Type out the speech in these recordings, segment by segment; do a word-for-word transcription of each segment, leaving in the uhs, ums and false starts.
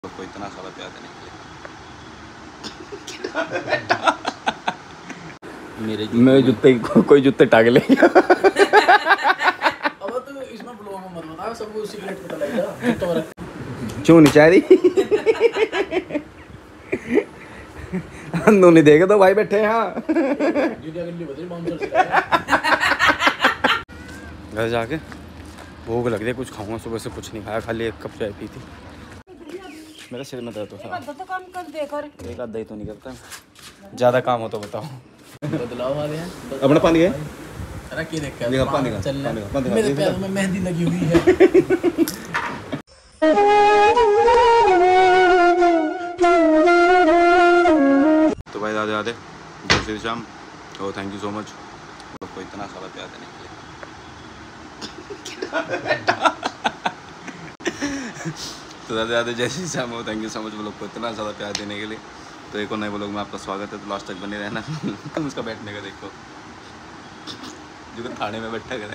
को इतना सारा प्यार देने के लिए मेरे मेरे जूते को, कोई जूते टाग ले अब तो इसमें ब्लॉग में मत बता सबको सिगरेट पता लगेगा जूता रख क्यों नहीं चाह रही नहीं देखे तो भाई बैठे हैं यहाँ घर जाके भूख लग रही है, कुछ खाऊंगा। सुबह से कुछ नहीं खाया, खाली एक कप चाय पी थी। मेरा सिर में दर्द तो था। काम कर दे कर एक आध दही तो नहीं करता, ज़्यादा काम हो तो बताओ। बदलाव आ रहे हैं अपना पानी है अरे की देख दिखा, पानी का, चल पानी का, पानी का, मेरे पैरों में मेहंदी लगी हुई है। तो भाई राधे राधे, जय श्री श्याम। तो थैंक यू सो मच को इतना सारा प्यार देने के लिए। तो राधे राधे, जय Shri Shyam. Thank you so much blog को इतना ज़्यादा प्यार देने के लिए। तो एक और नए ब्लॉग में आपका स्वागत है, तो लास्ट तक बने रहना। तुम उसका बैठने का देखो, जो थाने में बैठा करें।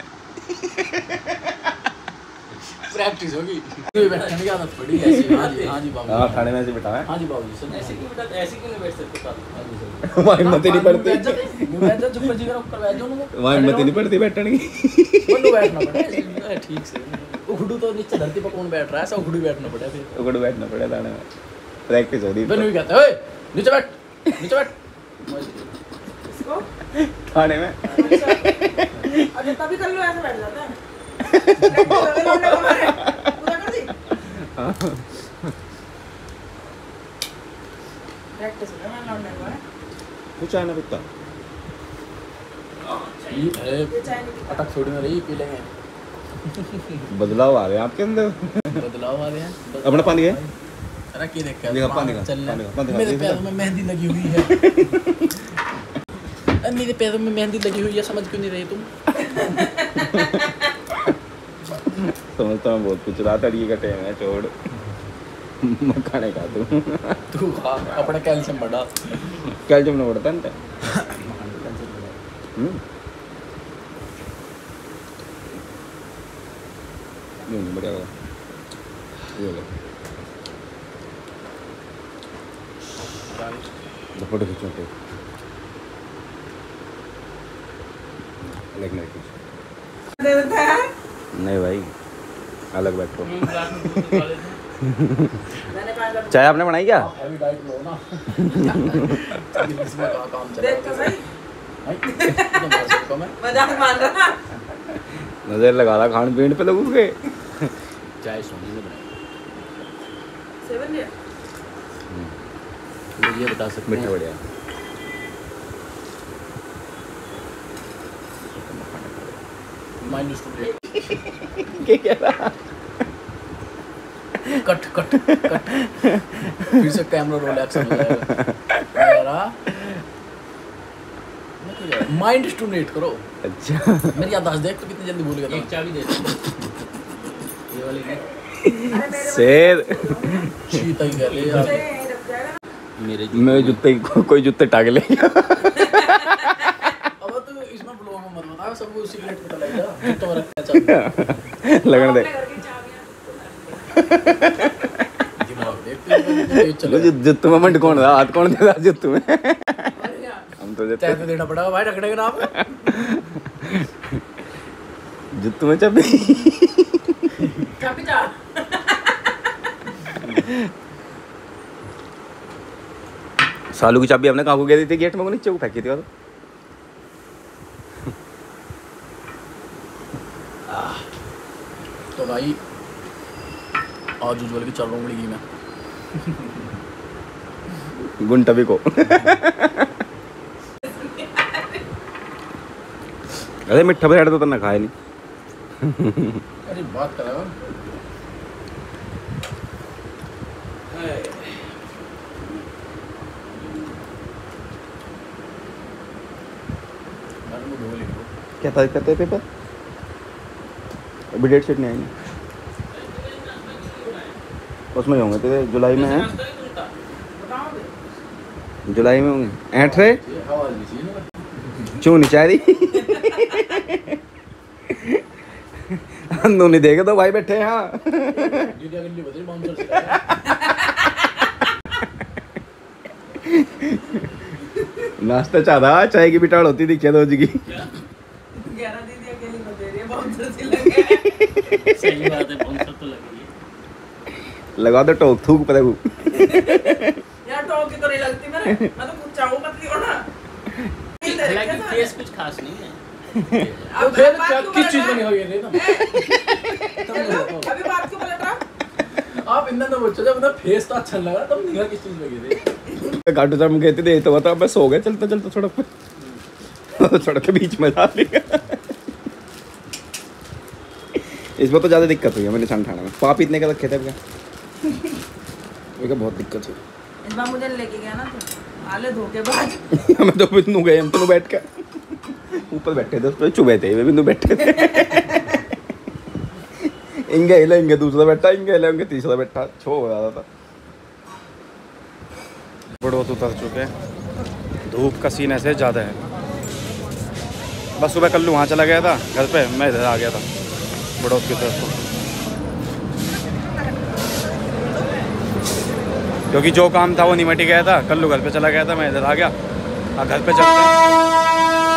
प्रैक्टिस होगी बैठने की आदत पड़ी ऐसी। हां जी हां जी बाबू, हां थाने में ऐसे बैठा है। हां जी बाबू जी, ऐसे क्यों बैठा, ऐसे क्यों नहीं बैठ सकते? हां जी सर, वहां हिम्मत ही नहीं पड़ती, बैठ जा चुप कर जी कर ऊपर बैठ जाओ ना। वहां हिम्मत ही नहीं पड़ती बैठने की। बोलो बैठना पड़े ठीक से। उखड़ू तो नीचे धरती पर कौन बैठ रहा है, ऐसा उखड़ू बैठना पड़े, फिर उखड़ू बैठना पड़े थाने में। प्रैक्टिस हो रही है। बन भी कहता है ओए नीचे बैठ नीचे बैठ इसको थाने में। अरे तभी कर लो, ऐसे बैठ जाता है। पूरा कर दी प्रैक्टिस हो रहा है लौटने को है। कुछ आना पड़ता अरे अटक छोड़ ना रही, पी लेंगे। बदलाव आ रहे हैं आपके अंदर। बदलाव आ रहे हैं। अपना पानी है अरे की देख दिखा, पानी का, चल पानी का, पानी का, मेरे दिखा। पैरों में मेहंदी लगी हुई है। अरे मेरे पैरों में मेहंदी लगी हुई है, समझ क्यों नहीं रही तुम? समझता मैं बहुत कुछ रहा था, ये का टाइम है, छोड़ मखाने खा तू। तू खा अपना कैल्शियम बढ़ा। कैल्शियम ना बढ़ता है हम्म नहीं नहीं बढ़िया होगा ये लो फोटो खींचो तो अलग नहीं कुछ दे देता है। नहीं भाई अलग बैठो। मैंने पांच बार चाय आपने बनाई क्या? हैवी डाइट लो ना। इसमें कहाँ काम चला? देख तो सही भाई तो मार सकता मैं। मजाक मान रहा। नजर लगा रहा खान पीन पे लोगों के। चाय सोनी ने बनाई। सेवन लिया तो ये बता सकते मीठा हैं बढ़िया माइनस टू क्या कह रहा? कट कट कट फिर से कैमरा रोल एक्शन हो जाएगा। माइंड स्टूडेंट करो। अच्छा मेरी याददाश्त देख तो कितनी जल्दी भूल गया था। एक चाबी दे ये वाली शेर चीता ही कर ले यार। रख जाएगा। मेरे मेरे जूते को, कोई जूते टाग ले। अब तो इसमें ब्लॉग में मत बता सबको सिगरेट पता लगेगा जूता रखना चाहिए। लगन दे अपने घर की चाबियां दिमाग देख तेज चलो। जुत्तू में मंड कौन था? हाथ कौन दे रहा जुत्तू में? हम तो देते चाय तो देना पड़ेगा भाई, रखने का नाम जुत्तू में चाबी। चाबी जा सालू की चाबी हमने कहाँ को गई थी? गेट में को नीचे को फेंकी थी। और तो भाई आज उज्जवल की चल रहा हूँ बड़ी मैं गुंटा भी को। अरे मिठा ब्रेड तो तुमने खाया नहीं। अरे बात कर रहा हूँ क्या था कहते हैं पेपर? अभी डेट शीट नहीं आई। उसमें होंगे तेरे जुलाई में है, जुलाई में होंगे। ऐठ रहे क्यों नहीं चाह रही? नहीं देखे तो भाई बैठे हैं यहाँ। नाश्ता चाह रहा चाय की बिटाड़ होती थी क्या रोज की। ग्यारह दीदी अकेली को दे रही है, बाउंसर से लगे। सही बात है, बाउंसर तो लग रही है। लगा दो टोक थूक पर यार टॉक की तो नहीं लगती मेरे, मैं तो कुछ चाहूँ पतली हो ना। हालांकि फेस कुछ खास नहीं है। अब फिर बात क्या क्यों किस पलट चीज रहा में है? हो गए थे तुम? तुम बताओ। अभी बात क्यों पलट रहा? आप इतना तो पूछो जब मतलब फेस तो अच्छा लगा तुम निगाह किस चीज में गए थे? घाटू श्याम कहते थे तो बता मैं सो गया चलता चलता सड़क पे सड़क के बीच में डाल लिया। इसमें तो ज्यादा दिक्कत हुई है मैंने ठाणे में। पाप इतने का रखे थे क्या बहुत दिक्कत हुई। इस बार मुझे लेके गया ना तो आले धोखेबाज। हमें तो बिंदु गए हम तो बैठ कर ऊपर बैठे थे उस पर चुभे थे वे बिंदु बैठे थे। इंगे हिले इंगे दूसरा बैठा इंगे हिले इंगे तीसरा बैठा छो हो रहा था। बड़ोत उतर चुके हैं, धूप का सीन ऐसे ज़्यादा है। बस सुबह कल्लू वहाँ चला गया था घर पे, मैं इधर आ गया था बड़ोत की तरफ को, क्योंकि जो काम था वो निमट ही गया था। कल्लू घर पे चला गया था, मैं इधर आ गया। हाँ घर पे चलते हैं।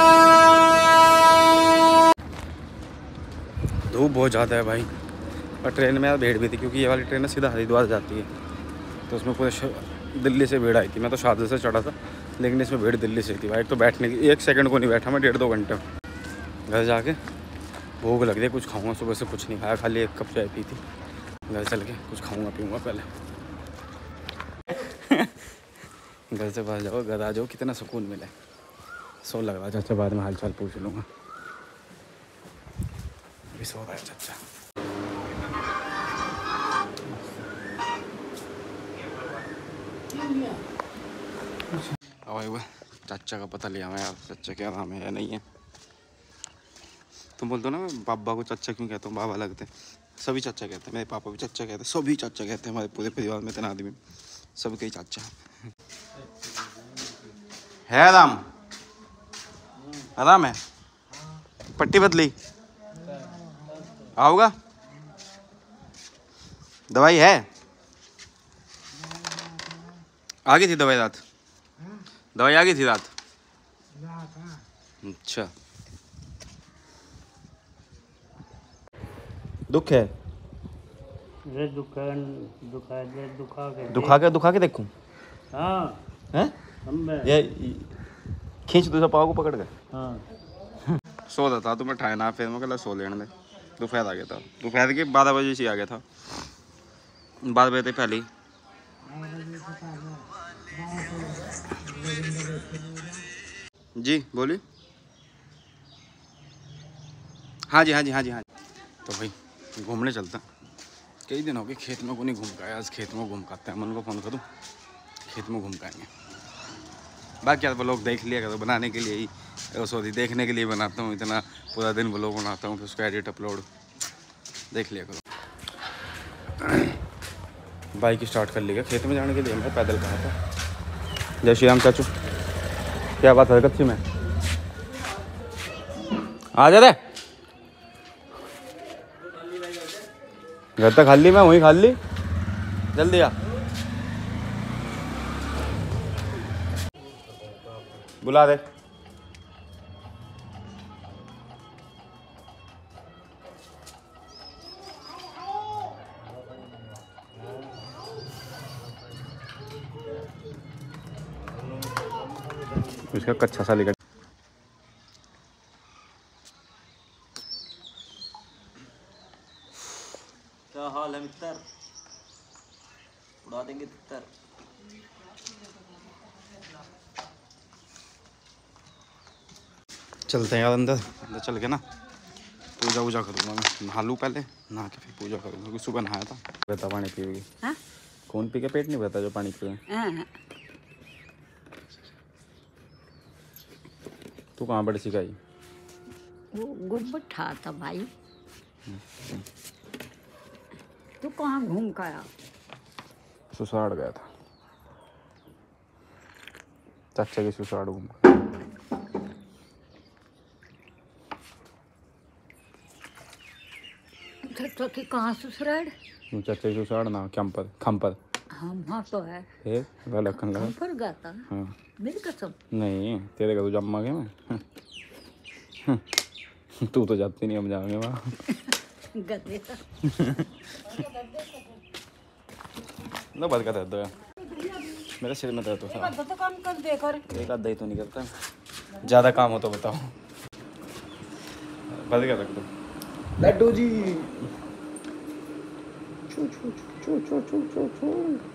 धूप बहुत ज़्यादा है भाई, और ट्रेन में यार भीड़ भी थी क्योंकि ये वाली ट्रेन सीधा हरिद्वार जाती है, तो उसमें पूरे दिल्ली से भीड़ आई थी। मैं तो शादी से चढ़ा था लेकिन इसमें भीड़ दिल्ली से थी भाई। तो बैठने की एक सेकंड को नहीं बैठा मैं, डेढ़ दो घंटे। घर जाके भूख लग रही है, कुछ खाऊंगा। सुबह से कुछ नहीं खाया, खाली एक कप चाय पी थी। घर चल के कुछ खाऊंगा पीऊँगा पहले। घर से बाहर जाओ, घर आ जाओ, कितना सुकून मिले। सो लग रहा है चाचा, बाद में हाल चाल पूछ लूँगा। अभी सो रहा है चाचा। भाई वो चाचा का पता लिया मैं यार, चाचा क्या नाम है या नहीं है। तुम बोलते हो ना मैं बाबा को चाचा क्यों कहता हूँ, बाबा लगते हैं। सभी चाचा कहते हैं, मेरे पापा भी चाचा कहते हैं, सभी चाचा कहते हैं। हमारे पूरे परिवार में इतना आदमी सबके ही चाचा है। आराम आराम है, पट्टी बदली आओगा, दवाई है, आ गई थी दवाई रात, दवाई आ गई थी रात। अच्छा दुख है, ये दुखा दुखा दे दुखा के दुखा के दुखा के देखूं। हाँ हैं हम ये खींच दूसरा पाव को पकड़ के। हाँ सो रहा था तो मैं ठाए ना, फिर मैं कहला सो लेने दे। दोपहर आ गया था, दोपहर के बारह बजे से आ गया था, बारह बजे तक पहले ही। जी बोलिए। हाँ जी हाँ जी हाँ जी हाँ जी। तो भाई घूमने चलता, कई दिन हो गए खेत में को नहीं घूम पाया। आज खेत में घूम के आते हैं, मन को फ़ोन करूँ खेत में घूम के आएंगे। बाकी यार ब्लॉग देख लिया करो, बनाने के लिए ही, सॉरी देखने के लिए बनाता हूँ। इतना पूरा दिन ब्लॉग बनाता हूँ, फिर उसको एडिट अपलोड देख लिया करो। बाइक स्टार्ट कर लिया खेत में जाने के लिए। मैं पैदल कहा था। जय श्री राम चाचू, क्या बात है कच्ची में आ जा रहे घर तक खाली, मैं वहीं खाली, जल्दी आ, बुला दे। इसका कच्चा सा लेकर क्या हाल है मित्र, उड़ा देंगे तितर। चलते हैं यार अंदर। अंदर चल के ना पूजा वूजा करूँगा मैं, नहा लूँ पहले, नहा के फिर पूजा करूँगा क्योंकि सुबह नहाया था। बता पानी पियोगी? हाँ? कौन पी के पेट नहीं भरता जो पानी पिए। हाँ। तू कहाँ बड़ी सिखाई? वो गुरबट्ठा था भाई। तू कहाँ घूम कर आया? सुसाड़ गया था, चाचा की सुसाड़ घूम। तो, तो कि कहाँ ससुराल? चाचा की सुसाड़ ना, कैंपर खम्पर। हम हाँ तो है ए वाला कन लगा हम पर गाता हाँ मेरी कसम नहीं तेरे का तो जम्मा गया मैं तू तो जाती नहीं, हम जाएंगे वहाँ। गधे का ना बंद कर दो यार, मेरे सिर में दर्द होता है। तो काम कर दे कर एक आध दही तो नहीं करता, ज़्यादा काम हो तो बताओ। बंद कर रख दो लड्डू जी। छू छू छू छू छू छू छू।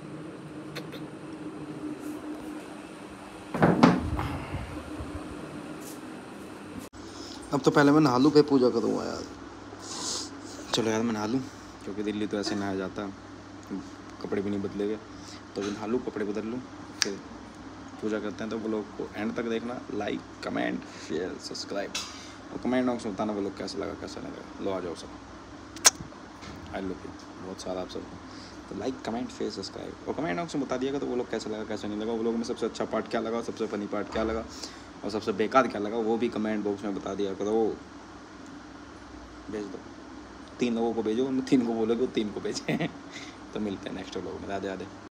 अब तो पहले मैं नहा लूँ, फिर पूजा करूँगा यार। चलो यार मैं नहा लूँ, क्योंकि दिल्ली तो ऐसे नहाया जाता, कपड़े भी नहीं बदलेंगे, तो भी नहा लूँ, कपड़े बदल लूँ, फिर पूजा करते हैं। तो वो लोग को एंड तक देखना, लाइक कमेंट शेयर सब्सक्राइब, और कमेंट बॉक्स में बताना वो लोग कैसा लगा कैसा नहीं लगा। लो आ जाओ सब, आई लुक बहुत सारा आप सब, तो लाइक कमेंट शेयर सब्सक्राइब और कमेंट बॉक्स में बता दिएगा तो वो लोग कैसा लगा कैसा नहीं लगा, वो लोग में सबसे अच्छा पार्ट क्या लगा, सबसे फनी पार्ट क्या लगा और सबसे बेकार क्या लगा, वो भी कमेंट बॉक्स में बता दिया करो। भेज दो, तीन लोगों को भेजो, उन तीन को बोलोगे वो तीन को भेजें। तो मिलते हैं नेक्स्ट व्लॉग में। राधे राधे।